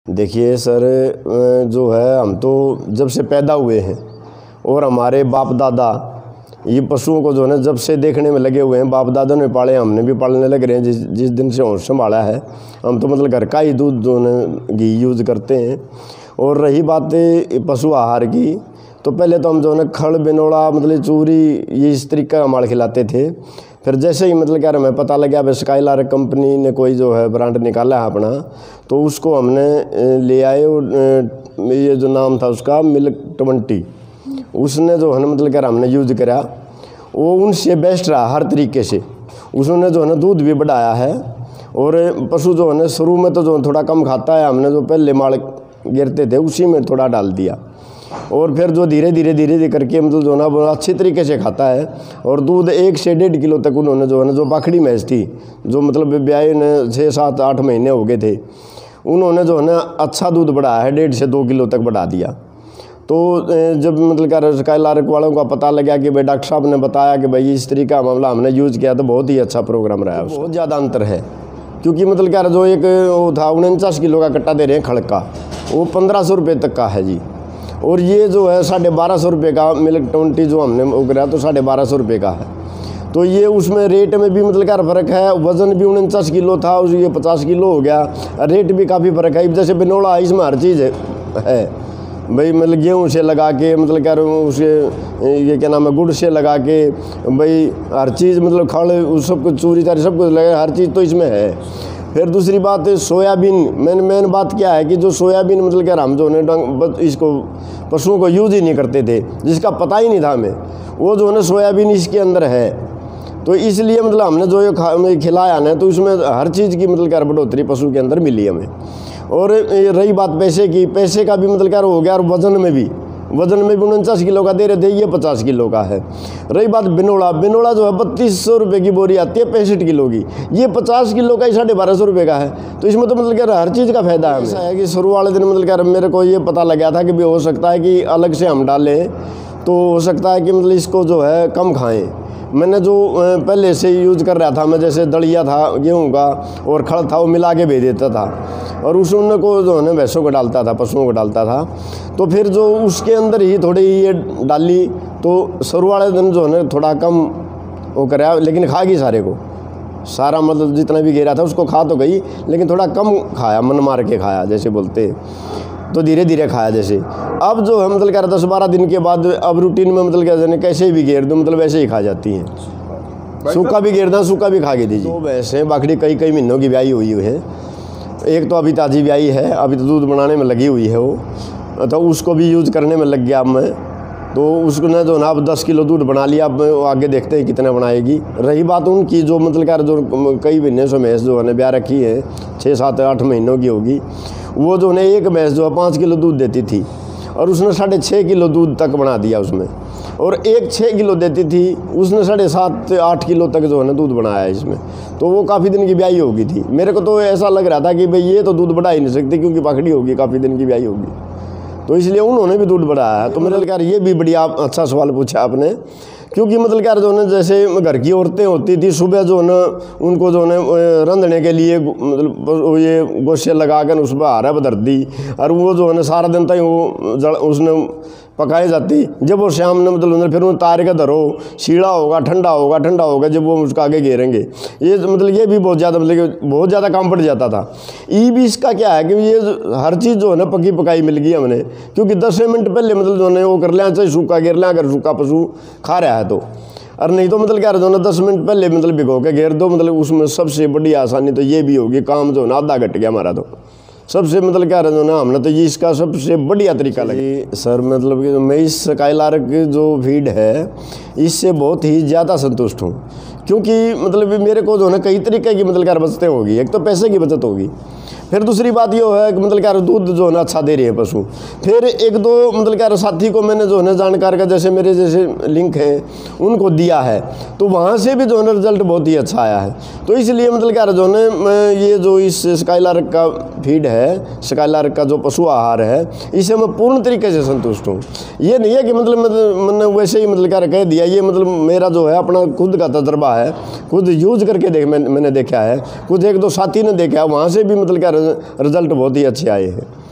देखिए सर, जो है हम तो जब से पैदा हुए हैं और हमारे बाप दादा ये पशुओं को जो है ना जब से देखने में लगे हुए हैं। बाप दादा ने पाले, हमने भी पालने लग रहे हैं। जिस दिन से होश संभाला है हम तो मतलब घर का ही दूध जो है घी यूज़ करते हैं। और रही बात पशु आहार की, तो पहले तो हम जो है ना खड़ बिनोड़ा मतलब चूरी ये इस तरीके का माल खिलाते थे। फिर जैसे ही मतलब क्या हमें पता लगा अब स्काईलार्क कंपनी ने कोई जो है ब्रांड निकाला है अपना, तो उसको हमने ले आए। और ये जो नाम था उसका मिल्क 20, उसने जो है ना मतलब क्या हमने यूज़ करा, वो उनसे बेस्ट रहा हर तरीके से। उसने जो है ना दूध भी बढ़ाया है। और पशु जो है ना शुरू में तो जो थोड़ा कम खाता है, हमने जो पहले माल गिरते थे उसी में थोड़ा डाल दिया। और फिर जो धीरे धीरे करके मतलब जो ना वो अच्छी तरीके से खाता है। और दूध 1 से 1.5 किलो तक उन्होंने जो है ना, जो बाखड़ी भैंस थी जो मतलब ब्याह ने 6, 7, 8 महीने हो गए थे, उन्होंने जो है ना अच्छा दूध बढ़ाया है, 1.5 से 2 किलो तक बढ़ा दिया। तो जब मतलब क्या स्काईलार्क वालों का पता लगा कि भाई डॉक्टर साहब ने बताया कि भाई इस तरीका मामला हमने यूज़ किया, तो बहुत ही अच्छा प्रोग्राम रहा है। बहुत ज़्यादा अंतर है, क्योंकि मतलब क्या जो एक वो था 49 किलो का कट्टा दे रहे हैं खड़ का, वो 1500 रुपये तक का है जी। और ये जो है 1250 रुपये का मिल्क 20 जो हमने वो करा तो 1250 रुपये का है। तो ये उसमें रेट में भी मतलब क्या फ़र्क है। वज़न भी 49 किलो था, उस ये 50 किलो हो गया। रेट भी काफ़ी फ़र्क है। जैसे बिनोला इसमें हर चीज़ है भाई, मतलब गेहूँ से लगा के मतलब क्या उसे ये क्या नाम है गुड़ से लगा के भाई हर चीज़ मतलब खड़ उस सब कुछ चूरी चारी सब कुछ लगा, हर चीज़ तो इसमें है। फिर दूसरी बात सोयाबीन, मेन बात क्या है कि जो सोयाबीन मतलब क्या हम जो है इसको पशुओं को यूज़ ही नहीं करते थे, जिसका पता ही नहीं था हमें, वो जो है ना सोयाबीन इसके अंदर है। तो इसलिए मतलब हमने जो ये खिलाया ना, तो उसमें हर चीज़ की मतलब क्या बढ़ोतरी पशु के अंदर मिली हमें। और रही बात पैसे की, पैसे का भी मतलब क्या हो गया। और वज़न में भी 49 किलो का दे रहे थे, ये 50 किलो का है। रही बात बिनोला जो है 3200 रुपये की बोरी आती है 65 किलो की, ये 50 किलो का ही 1250 रुपये का है। तो इसमें तो मतलब क्या हर चीज़ का फायदा है। ऐसा है कि शुरू वाले दिन मतलब क्या मेरे को ये पता लगा था कि भी हो सकता है कि अलग से हम डालें, तो हो सकता है कि मतलब इसको जो है कम खाएँ। मैंने जो पहले से यूज़ कर रहा था मैं, जैसे दलिया था गेहूँ का और खड़ था, वो मिला के भेज देता था। और उस को जो है ना भैंसों को डालता था, पशुओं को डालता था। तो फिर जो उसके अंदर ही थोड़ी ये डाली, तो शुरू वाले दिन जो है ना थोड़ा कम वो कराया, लेकिन खा गई सारा मतलब जितना भी गिरा था उसको खा तो गई, लेकिन थोड़ा कम खाया, मन मार के खाया जैसे बोलते। तो धीरे धीरे खाया जैसे। अब जो है मतलब क्या 10-12 दिन के बाद अब रूटीन में मतलब क्या जाने कैसे भी घेर दूँ मतलब वैसे ही खा जाती हैं। सूखा भी घेरना, सूखा भी खा के दीजिए। तो वैसे बाखड़ी कई महीनों की ब्याही हुई है। एक तो अभी ताज़ी ब्याही है, अभी तो दूध बनाने में लगी हुई है वो, तो उसको भी यूज़ करने में लग गया अब मैं। तो उसको ना जो ना अब 10 किलो दूध बना लिया, अब आगे देखते हैं कितना बनाएगी। रही बात उनकी जो मतलब क्या जो कई महीने से भैंस जो है ब्याह रखी है, 6, 7, 8 महीनों की होगी, वो जो है एक भैंस जो है 5 किलो दूध देती थी, और उसने 6.5 किलो दूध तक बना दिया उसमें। और एक 6 किलो देती थी, उसने 7.5-8 किलो तक जो है ना दूध बनाया इसमें। तो वो काफ़ी दिन की ब्याही होगी थी। मेरे को तो ऐसा लग रहा था कि भाई ये तो दूध बढ़ा ही नहीं सकती, क्योंकि पकड़ी होगी, काफ़ी दिन की ब्याही होगी, तो इसलिए उन्होंने भी दूध बढ़ाया है। तो मेरे ख्याल ये भी बढ़िया अच्छा सवाल पूछा आपने, क्योंकि मतलब क्या जो है जैसे घर की औरतें होती थी, सुबह जो है ना उनको जो है रंधने के लिए मतलब ये गोश्ते लगा कर उस पर हारा बदर दी, और वो जो है ना सारा दिन तक वो उसने पकाई जाती। जब वो शाम ने मतलब फिर उन्हें तार का धरो, शीड़ा होगा, ठंडा होगा, जब वो उसका आगे घेरेंगे। ये मतलब ये भी बहुत ज़्यादा मतलब बहुत ज़्यादा काम पड़ जाता था। ये भी इसका क्या है कि ये हर चीज़ जो है ना पकी पकाई मिल गई हमने, क्योंकि 10 मिनट पहले मतलब जो है वो कर लिया, चाहे सूखा घेर लिया अगर सूखा पशु खा रहा है तो। और नहीं तो मतलब क्या जो है 10 मिनट पहले मतलब भिगो के घेर दो, मतलब उसमें सबसे बड़ी आसानी तो ये भी होगी, काम जो है ना आधा घट गया हमारा। तो सबसे मतलब क्या रहा ना हमने तो ये इसका सबसे बढ़िया तरीका लगी सर। मतलब कि मैं इस स्काईलार्क जो फीड है इससे बहुत ही ज़्यादा संतुष्ट हूँ, क्योंकि मतलब मेरे को जो है ना कई तरीके की मतलब क्या बचतें होगी। एक तो पैसे की बचत होगी, फिर दूसरी बात ये है कि मतलब क्या दूध जो है ना अच्छा दे रही है पशु। फिर 1-2 मतलब क्या साथी को मैंने जो है ना जानकार का जैसे मेरे जैसे लिंक है उनको दिया है, तो वहाँ से भी जो है ना रिजल्ट बहुत ही अच्छा आया है। तो इसलिए मतलब क्या जो है मैं ये जो इस स्काईलार्क का फीड है, स्काईलार्क का जो पशु आहार है, इसे मैं पूर्ण तरीके से संतुष्ट हूँ। ये नहीं है कि मतलब मैंने वैसे ही मतलब क्या कह दिया, ये मतलब मेरा जो है अपना खुद का तजर्बा है, खुद यूज करके मैंने देखा है, खुद 1-2 साथी ने देखा है, वहाँ से भी मतलब क्या रिज़ल्ट बहुत ही अच्छे आए हैं।